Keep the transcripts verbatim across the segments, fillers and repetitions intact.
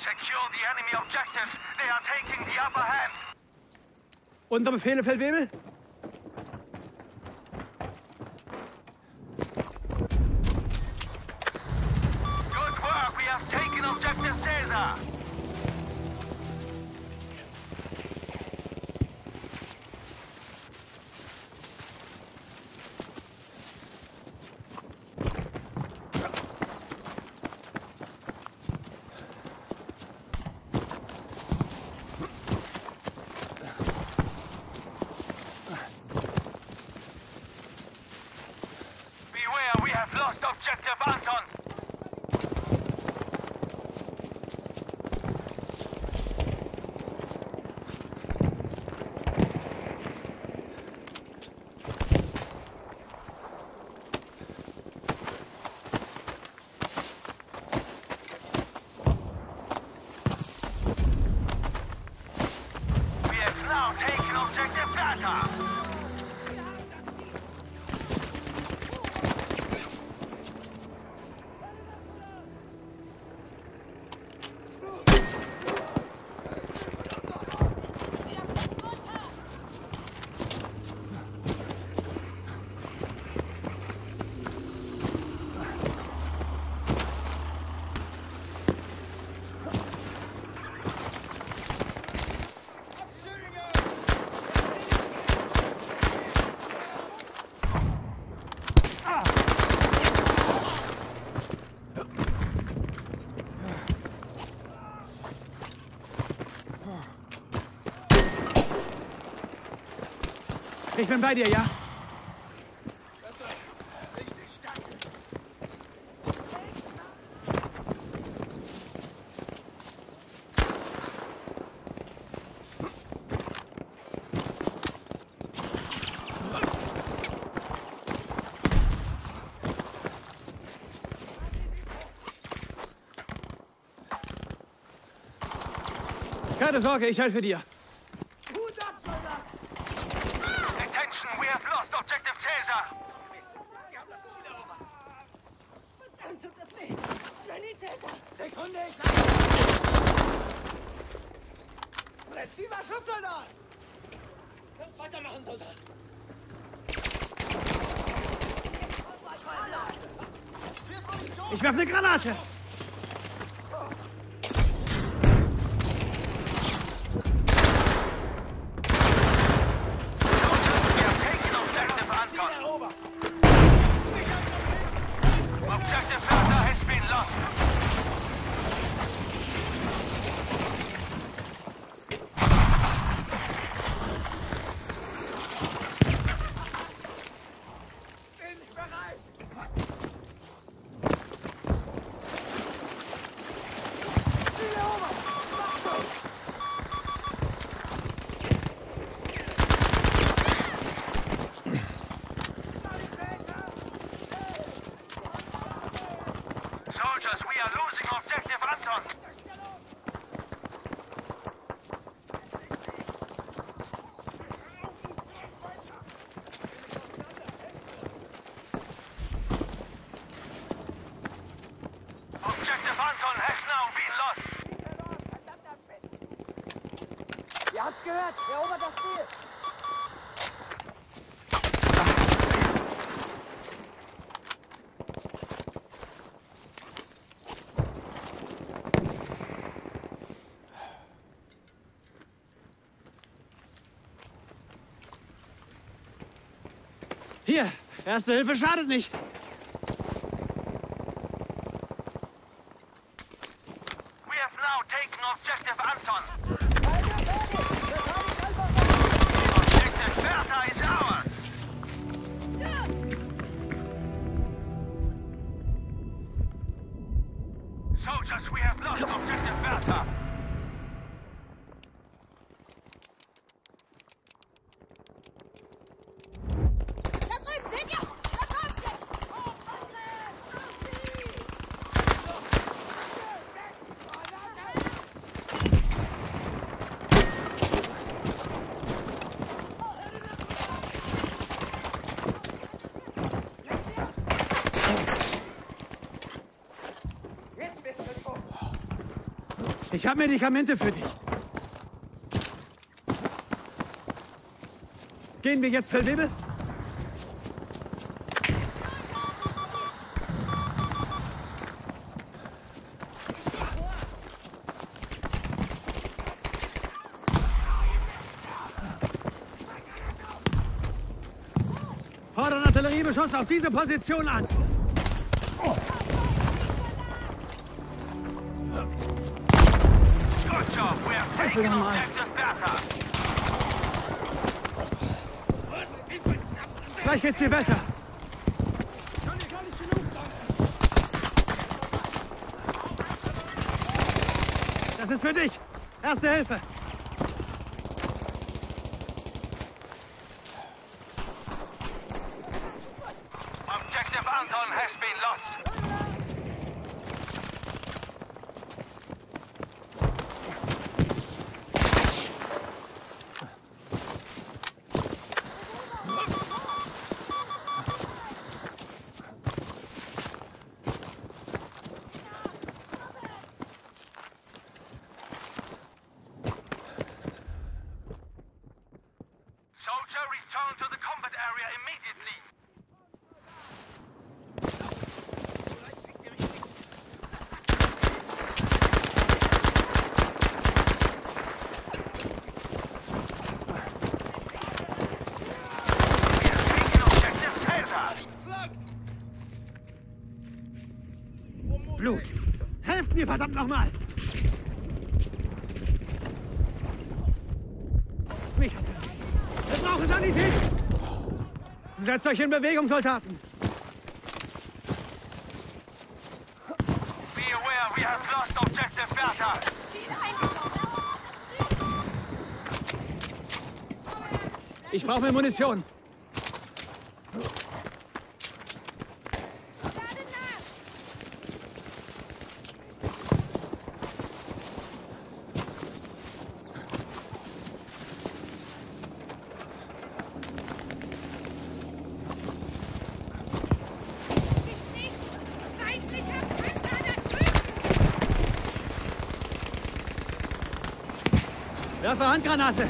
Secure the enemy objectives. They are taking the upper hand. Unsere Befehle, Feldwebel? Good work. We have taken objective Caesar. Lost objective Anton. We have now taken objective Bertha. Ich bin bei dir, ja? Keine Sorge, ich helfe dir. Attention, we have lost objective Caesar. Sekunde, ich... Präziser Schusssoldat! Weitermachen, Soldat! Ich werfe eine Granate! Objective Bertha has been lost. Bin bereit! Soldiers, we are losing objective Anton. Objective Anton has now been lost. Ihr habt's gehört! Erobert das Ziel! Hier, erste Hilfe schadet nicht. We have now taken objective Anton. Objective Bertha is ours. Soldiers, we have lost objective Bertha. Ich habe Medikamente für dich. Gehen wir jetzt zur Bibel? Fordern Artilleriebeschuss auf diese Position an. Good job. We are taking objective Bertha. Gleich geht's dir besser. Das ist für dich. Erste Hilfe. Objective Anton has been lost. Soldier, return to the combat area immediately. We are taking objective Caesar. Blut. Helft mir, verdammt nochmal. Mich hat er. Wir brauchen Sanität. Setzt euch in Bewegung, Soldaten. Be aware, we have lost objective Bertha. Ich brauche mehr Munition. Werfe Handgranate.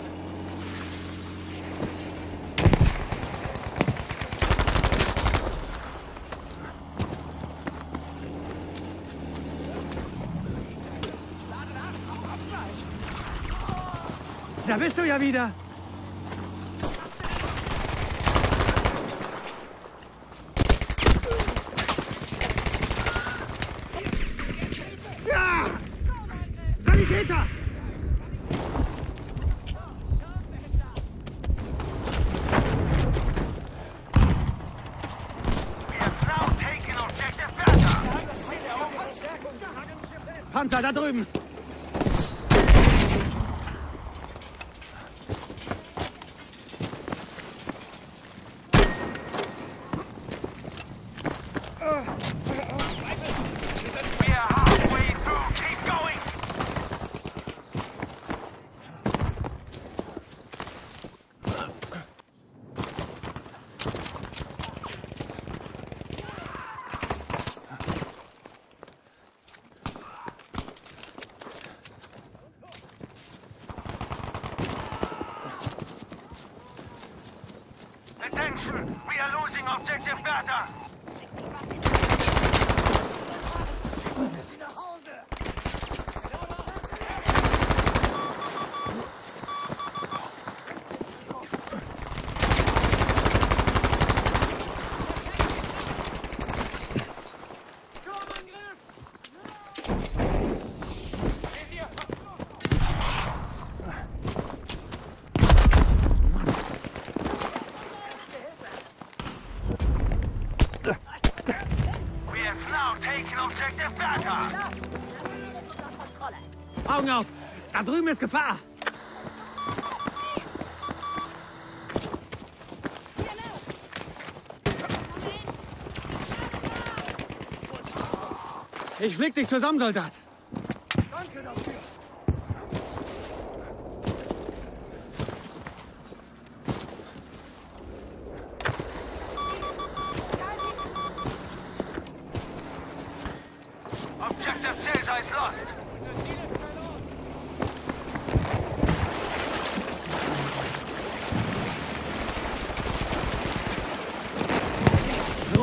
Da bist du ja wieder. Ja! Sanitäter! Panzer da drüben! We are halfway through. Keep going. Attention! We are losing objective Bertha. We have now taken objective Bertha. Augen auf! Da drüben ist Gefahr! Ich flieg dich zusammen, Soldat! Danke dafür. Objective Caesar is lost.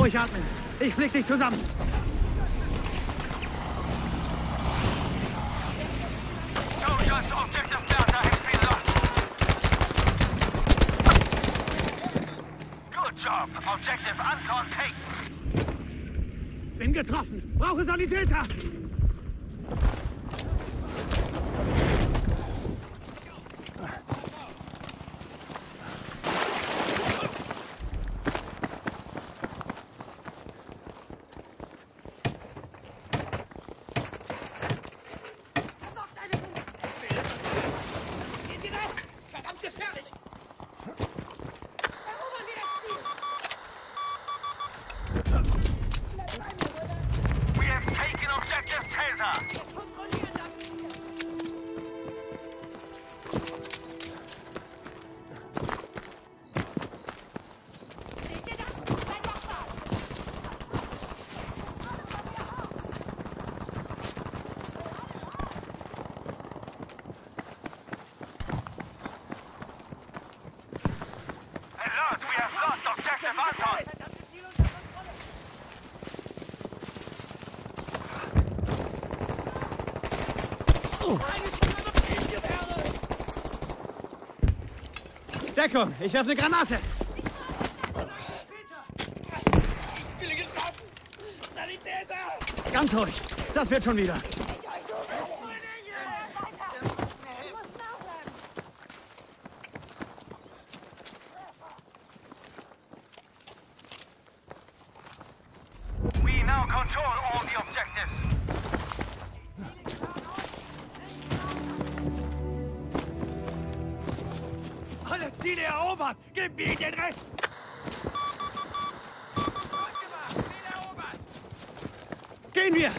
Ruhig atmen. Ich flieg dich zusammen. Soldiers, objective Bertha has been lost. Good job. Objective Anton taken. Bin getroffen. Brauche Sanitäter. We have taken objective Caesar. Alert, we have lost objective Anton. Deckung, ich werfe eine Granate. Ich bin getroffen! Sanitäter! Ganz ruhig. Das wird schon wieder. We now control all the objectives. Alle Ziele erobert! Gib mir den Rest! Gehen wir.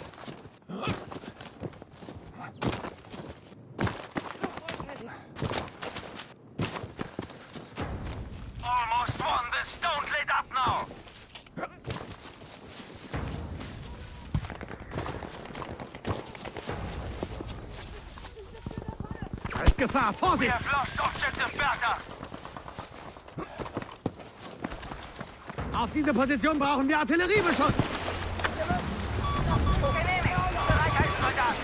Almost won this. Don't let up now. Da ist Gefahr. We Vorsicht. have lost objective Bertha. Auf diese Position brauchen wir Artilleriebeschuss. Genehmigt. Bereithalten,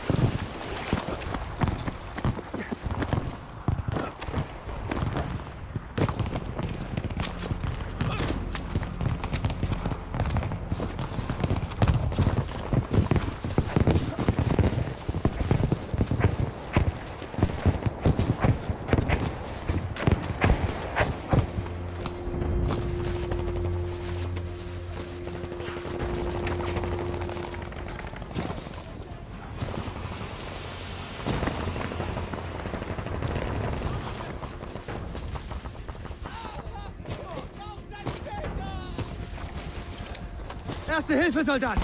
Erste Hilfe, Soldat.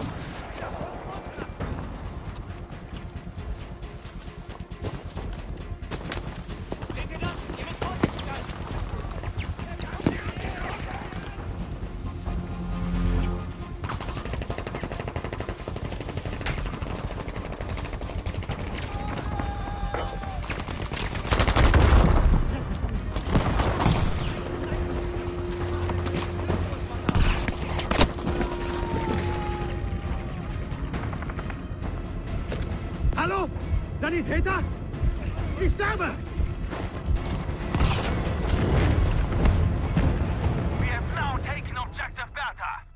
Hallo? Sanitäter? Ich sterbe! We have now taken objective Bertha.